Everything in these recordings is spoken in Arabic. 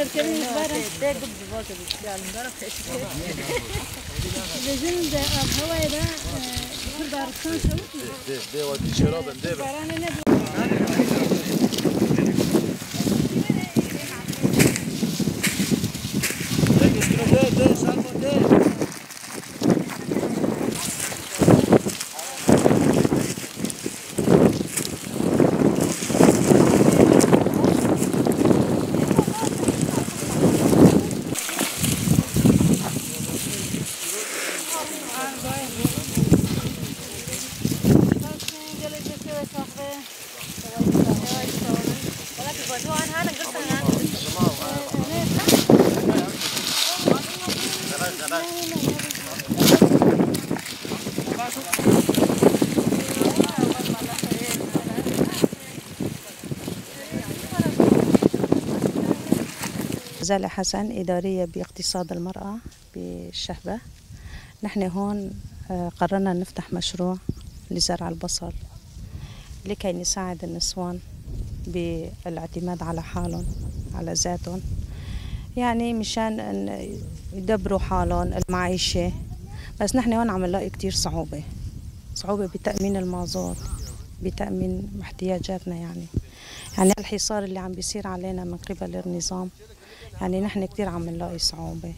زالة حسن، إدارية باقتصاد المرأة بالشهبة. نحن هون قررنا نفتح مشروع لزرع البصل لكي نساعد النسوان بالاعتماد على حالهم على ذاتهم، يعني مشان أن يدبروا حالهم المعيشة. بس نحن هون عم نلاقي كتير صعوبة بتأمين المازوت، بتأمين احتياجاتنا. يعني الحصار اللي عم بيصير علينا من قبل النظام، يعني نحن كتير عم نلاقي صعوبة.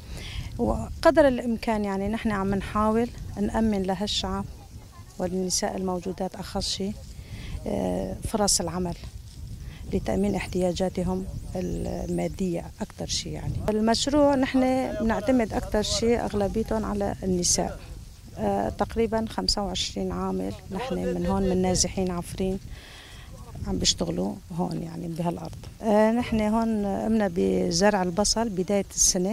وقدر الإمكان يعني نحن عم نحاول نأمن لهالشعب والنساء الموجودات أخص شيء فرص العمل لتأمين احتياجاتهم المادية أكثر شيء. يعني المشروع نحن بنعتمد أكثر شيء أغلبيتهم على النساء، تقريبا 25 عامل نحن من هون من نازحين عفرين عم بيشتغلوا هون يعني بهالأرض. نحن هون قمنا بزرع البصل بداية السنة،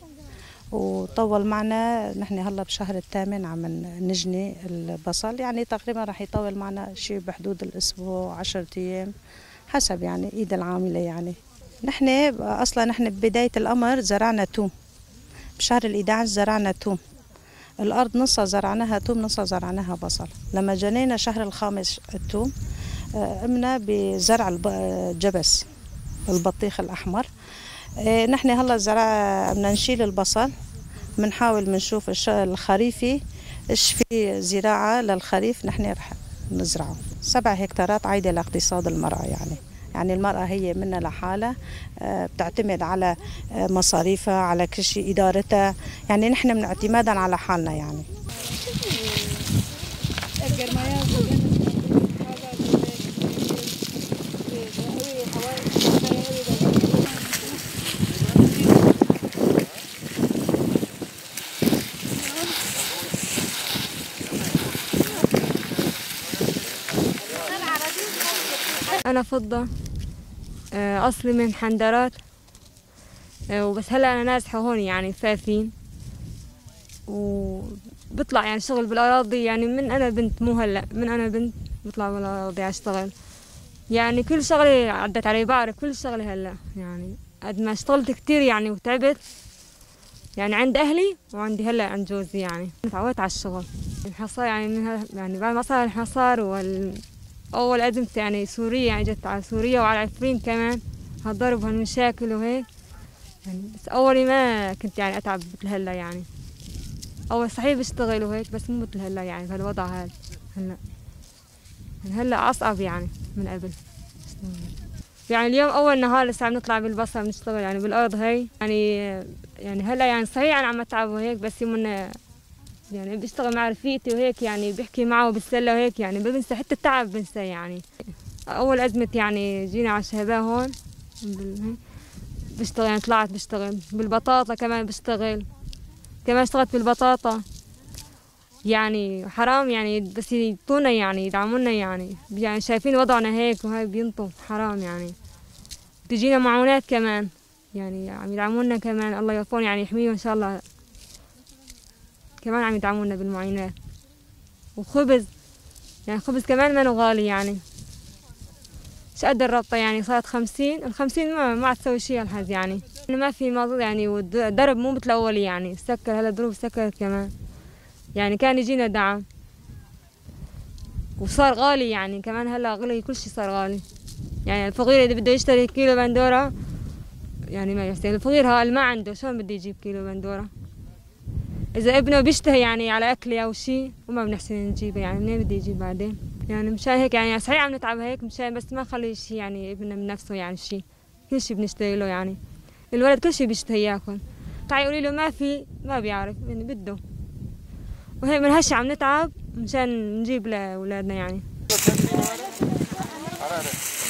وطول معنا نحن هلا بشهر الثامن عم نجني البصل، يعني تقريبا رح يطول معنا شيء بحدود الأسبوع 10 أيام حسب يعني إيد العاملة. يعني نحن أصلا نحن ببداية الأمر زرعنا توم، بشهر ال11 زرعنا توم، الأرض نصها زرعناها توم نصها زرعناها بصل. لما جنينا شهر الخامس التوم قمنا بزرع الجبس البطيخ الأحمر. نحن هلا بدنا نشيل البصل، بنحاول بنشوف الخريفي ايش في زراعة للخريف نحن رح نزرعه. 7 هكتارات عايدة لاقتصاد المرأة. يعني المرأة هي منها لحالها، بتعتمد على مصاريفها على كل شيء إدارتها، يعني نحن من اعتمادا على حالنا. يعني أنا فضة، أصلي من حندرات، وبس هلا أنا نازحة هون يعني فافين، وبطلع يعني شغل بالأراضي. يعني من أنا بنت، مو هلا، من أنا بنت بطلع بالأراضي أشتغل. يعني كل شغلة عدت علي، بعرف كل شغلة هلا. يعني قد ما اشتغلت كتير يعني وتعبت، يعني عند أهلي وعندي هلا عند جوزي. يعني تعودت على الشغل. الحصار يعني يعني بعد ما صار الحصار أول أزمة يعني سوريا، يعني جت على سوريا وعلى عفرين كمان، هالضرب وهالمشاكل وهيك. يعني بس أولي ما كنت يعني أتعب مثل هلا. يعني أول صحيح بشتغل وهيك، بس مو مثل هلا يعني بهالوضع هذا. هلا أصعب يعني من قبل. يعني اليوم أول نهار لسه عم نطلع بالبصل بنشتغل يعني بالأرض هي. يعني هلا يعني صحيح أنا عم أتعب وهيك، بس يومنا يعني بشتغل مع رفيقتي وهيك، يعني بحكي معه بالسلة وهيك، يعني بنسى حتى التعب بنسى. يعني أول أزمة يعني جينا على الشهباء هون بشتغل، يعني طلعت بشتغل بالبطاطا كمان، بشتغل كمان اشتغلت بالبطاطا. يعني حرام يعني، بس يعطونا يعني يدعمونا، يعني شايفين وضعنا هيك وهاي بينطوا حرام. يعني تجينا معونات كمان، يعني عم يدعمونا كمان، الله يوفقهم يعني يحميهم إن شاء الله. كمان عم يدعمونا بالمعينات وخبز، يعني خبز كمان ما غالي. يعني ايش قد الربطة يعني صارت 50، ال50 ما عاد تسوي شي هالحز. يعني ما في مازوت يعني، والدرب مو مثل أول. يعني سكر هلا دروب سكرت كمان. يعني كان يجينا دعم وصار غالي. يعني كمان هلا غلي، كل شي صار غالي. يعني الفقير إذا بده يشتري كيلو بندورة يعني ما يستاهل. الفقير ها اللي ما عنده شلون بده يجيب كيلو بندورة؟ إذا ابنه بيشتهي يعني على أكل أو شيء وما بنحسن نجيبه، يعني منين بده يجيب بعدين؟ يعني مشان هيك يعني صحيح عم نتعب هيك مشان بس ما نخلي شيء يعني ابننا من نفسه، يعني شيء كل شيء بنشتري له، يعني الولد كل شيء بيشتهي ياكل، تعي قولي له ما في ما بيعرف يعني بده، وهي من هالشي عم نتعب مشان نجيب لأولادنا يعني.